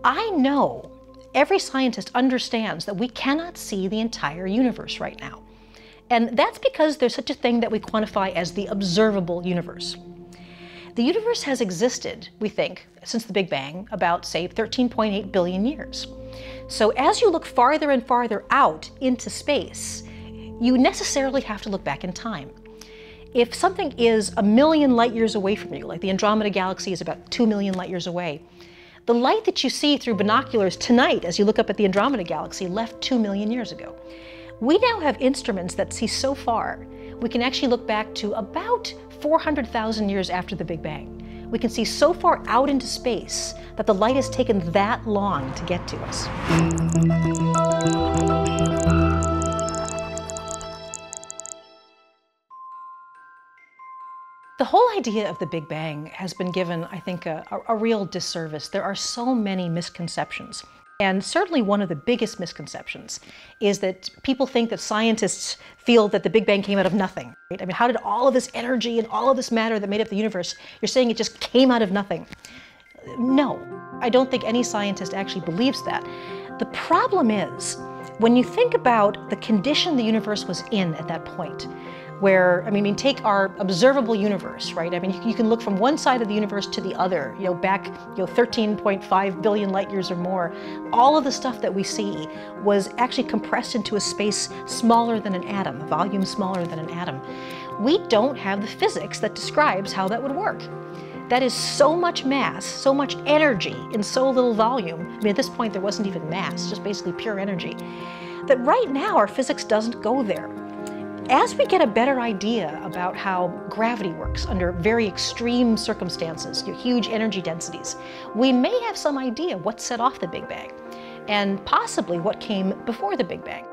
I know every scientist understands that we cannot see the entire universe right now. And that's because there's such a thing that we quantify as the observable universe. The universe has existed, we think, since the Big Bang, about, say, 13.8 billion years. So as you look farther and farther out into space, you necessarily have to look back in time. If something is 1 million light years away from you, like the Andromeda Galaxy is about 2 million light years away, the light that you see through binoculars tonight as you look up at the Andromeda Galaxy left 2 million years ago. We now have instruments that see so far. We can actually look back to about 400,000 years after the Big Bang. We can see so far out into space that the light has taken that long to get to us. The whole idea of the Big Bang has been given, I think, a real disservice. There are so many misconceptions. And certainly one of the biggest misconceptions is that people think that scientists feel that the Big Bang came out of nothing. Right? I mean, how did all of this energy and all of this matter that made up the universe, you're saying it just came out of nothing? No, I don't think any scientist actually believes that. The problem is, when you think about the condition the universe was in at that point, where, I mean, take our observable universe, right? I mean, you can look from one side of the universe to the other, back, 13.5 billion light years or more. All of the stuff that we see was actually compressed into a space smaller than an atom, a volume smaller than an atom. We don't have the physics that describes how that would work. That is so much mass, so much energy in so little volume. I mean, at this point, there wasn't even mass, just basically pure energy. That right now, our physics doesn't go there. As we get a better idea about how gravity works under very extreme circumstances, huge energy densities, we may have some idea what set off the Big Bang, and possibly what came before the Big Bang.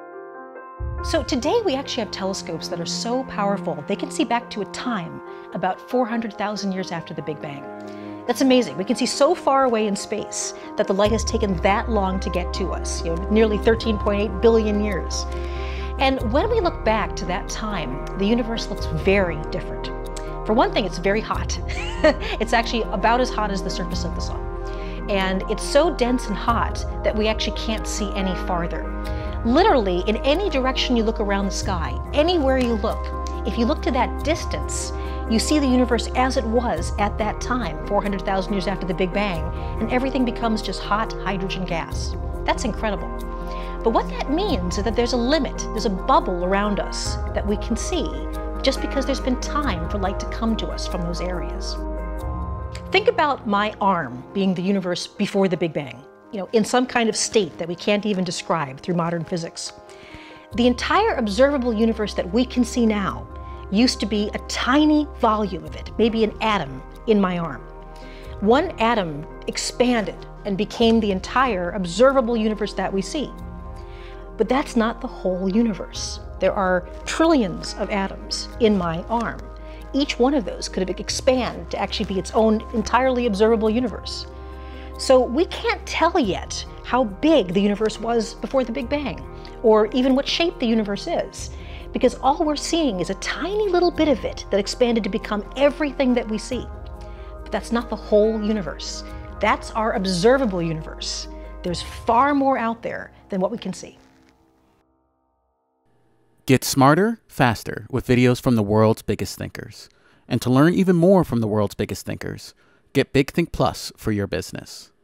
So today we actually have telescopes that are so powerful, they can see back to a time about 400,000 years after the Big Bang. That's amazing. We can see so far away in space that the light has taken that long to get to us, nearly 13.8 billion years. And when we look back to that time, the universe looks very different. For one thing, it's very hot. It's actually about as hot as the surface of the sun. And it's so dense and hot that we actually can't see any farther. Literally, in any direction you look around the sky, anywhere you look, if you look to that distance, you see the universe as it was at that time, 400,000 years after the Big Bang, and everything becomes just hot hydrogen gas. That's incredible. But what that means is that there's a limit, there's a bubble around us that we can see just because there's been time for light to come to us from those areas. Think about my arm being the universe before the Big Bang, in some kind of state that we can't even describe through modern physics. The entire observable universe that we can see now used to be a tiny volume of it, maybe an atom in my arm. One atom expanded and became the entire observable universe that we see. But that's not the whole universe. There are trillions of atoms in my arm. Each one of those could have expanded to actually be its own entirely observable universe. So we can't tell yet how big the universe was before the Big Bang, or even what shape the universe is, because all we're seeing is a tiny little bit of it that expanded to become everything that we see. But that's not the whole universe. That's our observable universe. There's far more out there than what we can see. Get smarter, faster with videos from the world's biggest thinkers. And to learn even more from the world's biggest thinkers, get Big Think Plus for your business.